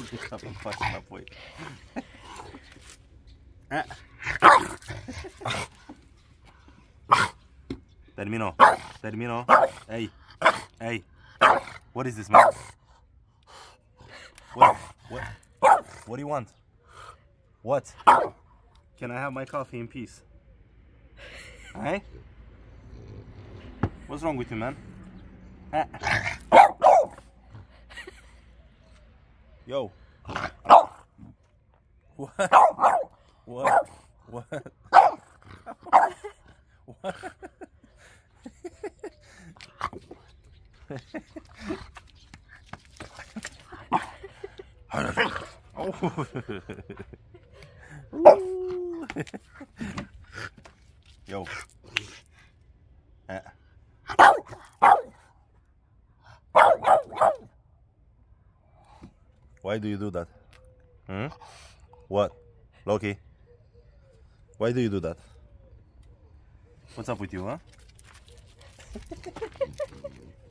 Faci înapoi. Termino. Termino. Hey. Hey. What is this, man? What do you want? What? Can I have my coffee in peace? Hey? What's wrong with you, man? Yo. What? What? What? What? Yo. Why do you do that? Hmm? What? Loki? Why do you do that? What's up with you, huh?